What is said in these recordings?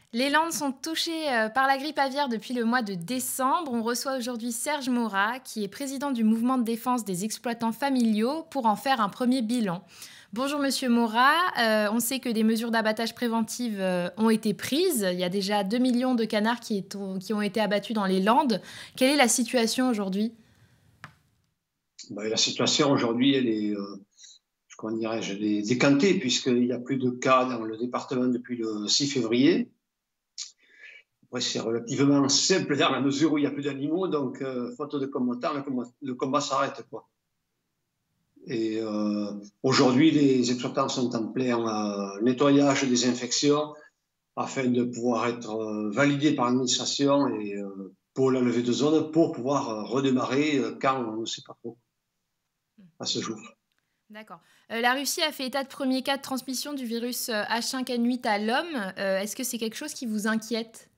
Les Landes sont touchées par la grippe aviaire depuis le mois de décembre. On reçoit aujourd'hui Serge Maurat, qui est président du mouvement de défense des exploitants familiaux, pour en faire un premier bilan. Bonjour Monsieur Maurat. On sait que des mesures d'abattage préventives ont été prises. Il y a déjà 2 millions de canards qui ont été abattus dans les Landes. Quelle est la situation aujourd'hui? Ben, la situation aujourd'hui, elle est, comment dirais-je, elle est décantée puisqu'il n'y a plus de cas dans le département depuis le 6 février. Après, c'est relativement simple dans la mesure où il n'y a plus d'animaux, donc faute de combattants, le combat s'arrête, quoi. Et aujourd'hui, les exploitants sont en plein nettoyage et désinfection afin de pouvoir être validés par l'administration et pour la levée de zone pour pouvoir redémarrer quand on ne sait pas trop à ce jour. D'accord. La Russie a fait état de premiers cas de transmission du virus H5N8 à l'homme. Est-ce que c'est quelque chose qui vous inquiète?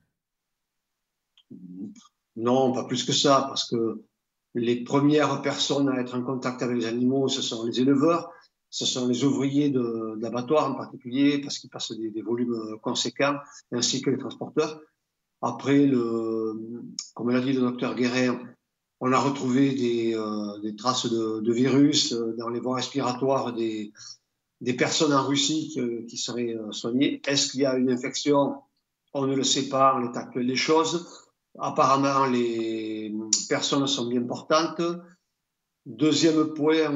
Non, pas plus que ça, parce que les premières personnes à être en contact avec les animaux, ce sont les éleveurs, ce sont les ouvriers d'abattoirs en particulier, parce qu'ils passent des volumes conséquents, ainsi que les transporteurs. Après, comme l'a dit le docteur Guérin, on a retrouvé des traces de virus dans les voies respiratoires des personnes en Russie qui seraient soignées. Est-ce qu'il y a une infection? On ne le sait pas en l'état actuel des choses. Apparemment, les personnes sont bien portantes. Deuxième point,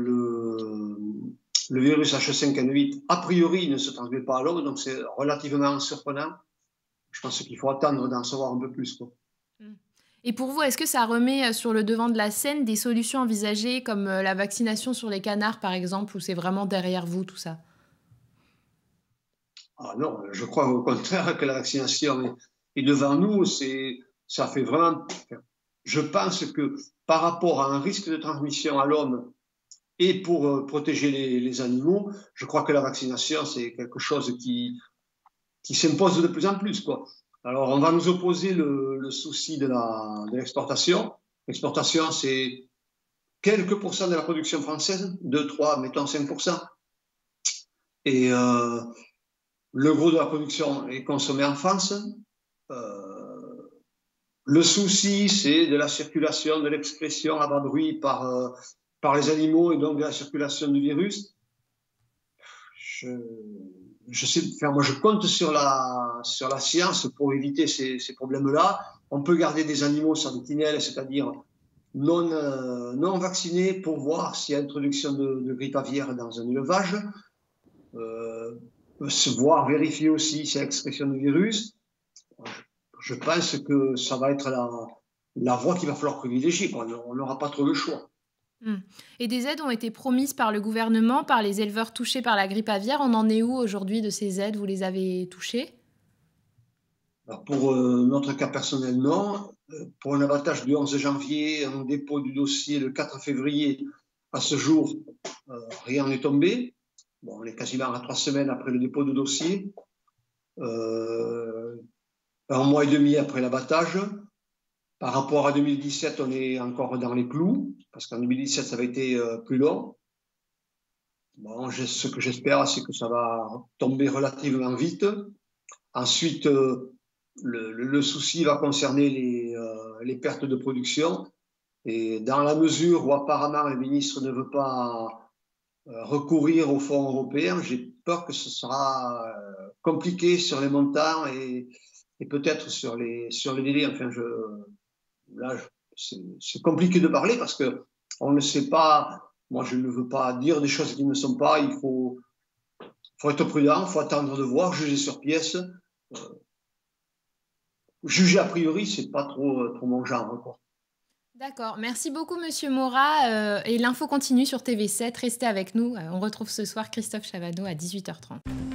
le virus H5N8, a priori, ne se transmet pas à l'homme, donc c'est relativement surprenant. Je pense qu'il faut attendre d'en savoir un peu plus, quoi. Mm. Et pour vous, est-ce que ça remet sur le devant de la scène des solutions envisagées comme la vaccination sur les canards, par exemple, ou c'est vraiment derrière vous tout ça? Ah non, je crois au contraire que la vaccination est devant nous. Ça fait vraiment. Je pense que par rapport à un risque de transmission à l'homme et pour protéger les animaux, je crois que la vaccination, c'est quelque chose qui s'impose de plus en plus, quoi. Alors, on va nous opposer le souci de l'exportation. L'exportation, c'est quelques pourcents de la production française, 2, 3, mettons 5%. Et le gros de la production est consommé en France. Le souci, c'est de la circulation, de l'expression à bas bruit par les animaux et donc de la circulation du virus. Je sais, enfin, moi, je compte sur la science pour éviter ces problèmes-là. On peut garder des animaux sentinelles, c'est-à-dire non vaccinés, pour voir s'il y a introduction de grippe aviaire dans un élevage. Se voir, vérifier aussi s'il y a expression du virus. Je pense que ça va être la voie qu'il va falloir privilégier. On n'aura pas trop le choix. Mm. Et des aides ont été promises par le gouvernement, par les éleveurs touchés par la grippe aviaire. On en est où aujourd'hui de ces aides? Vous les avez touchées? Alors pour notre cas personnel, non. Pour un abattage du 11 janvier, un dépôt du dossier le 4 février, à ce jour, rien n'est tombé. Bon, on est quasiment à 3 semaines après le dépôt de dossier. Un mois et demi après l'abattage. Par rapport à 2017, on est encore dans les clous, parce qu'en 2017, ça avait été plus long. Bon, ce que j'espère, c'est que ça va tomber relativement vite. Ensuite, le souci va concerner les pertes de production. Et dans la mesure où apparemment le ministre ne veut pas recourir aux fonds européens, j'ai peur que ce sera compliqué sur les montants et peut-être sur les délais. Enfin, là, c'est compliqué de parler parce que on ne sait pas. Moi, je ne veux pas dire des choses qui ne sont pas. Il faut être prudent, il faut attendre de voir, juger sur pièce. Juger a priori, c'est pas trop mon genre, quoi. D'accord. Merci beaucoup, Monsieur Maurat. Et l'info continue sur TV7. Restez avec nous. On retrouve ce soir Christophe Chavanneau à 18h30.